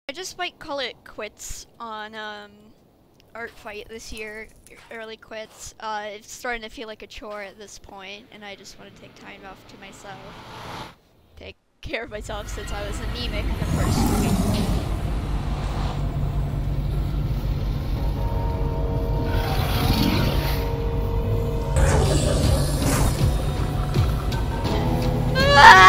I just might call it quits on Artfight this year. Early quits. It's starting to feel like a chore at this point, and I just want to take time off to myself. Take care of myself since I was anemic the first week. Ah!